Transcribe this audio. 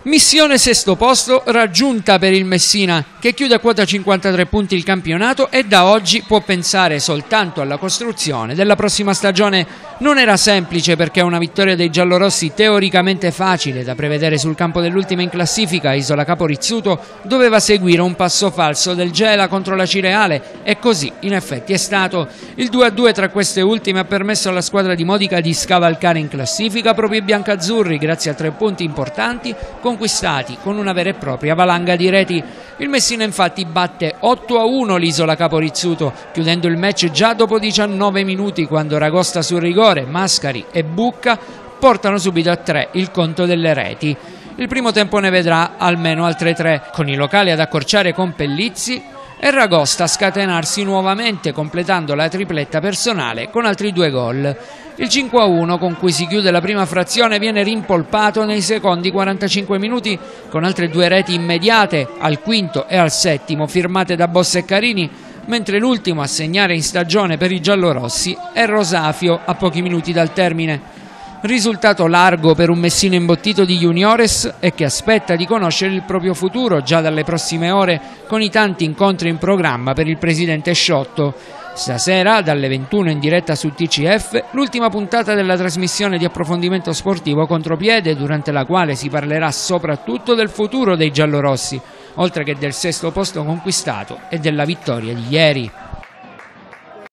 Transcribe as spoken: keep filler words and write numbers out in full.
Missione sesto posto raggiunta per il Messina, che chiude a quota cinquantatré punti il campionato e da oggi può pensare soltanto alla costruzione della prossima stagione. Non era semplice perché una vittoria dei giallorossi teoricamente facile da prevedere sul campo dell'ultima in classifica, Isola Capo Rizzuto, doveva seguire un passo falso del Gela contro la Cireale e così in effetti è stato. Il due a due tra queste ultime ha permesso alla squadra di Modica di scavalcare in classifica proprio i biancazzurri grazie a tre punti importanti conquistati con una vera e propria valanga di reti. Il Messina infatti batte otto a uno l'Isola Capo Rizzuto, chiudendo il match già dopo diciannove minuti quando Ragosta sul rigore, Mascari e Bucca portano subito a tre il conto delle reti. Il primo tempo ne vedrà almeno altre tre, con i locali ad accorciare con Pellizzi e Ragosta a scatenarsi nuovamente completando la tripletta personale con altri due gol. Il cinque a uno con cui si chiude la prima frazione viene rimpolpato nei secondi quarantacinque minuti con altre due reti immediate al quinto e al settimo firmate da Bossa e Carini, mentre l'ultimo a segnare in stagione per i giallorossi è Rosafio a pochi minuti dal termine. Risultato largo per un Messina imbottito di juniores e che aspetta di conoscere il proprio futuro già dalle prossime ore con i tanti incontri in programma per il presidente Sciotto. Stasera dalle ventuno in diretta su T C F l'ultima puntata della trasmissione di approfondimento sportivo Contropiede, durante la quale si parlerà soprattutto del futuro dei giallorossi, oltre che del sesto posto conquistato e della vittoria di ieri.